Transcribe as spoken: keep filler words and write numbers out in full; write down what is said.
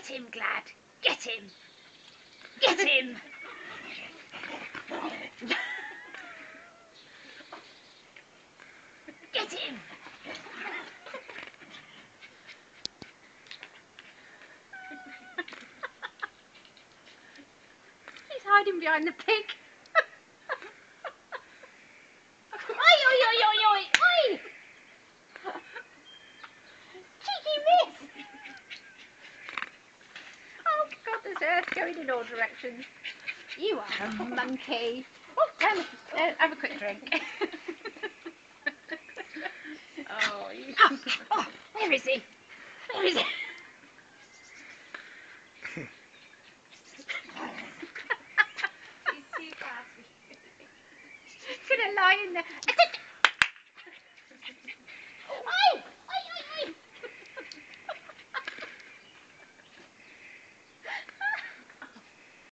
Get him, Glad. Get him. Get him. Get him. He's hiding behind the pig. Oi, oi, oi, oi, oi, oi! Cheeky miss! Oh God, there's earth going in all directions. You are a monkey. Oh, um, uh, have a quick drink. Oh, you... oh, oh, where is he? Where is he? He's too fast. He's gonna lie in there.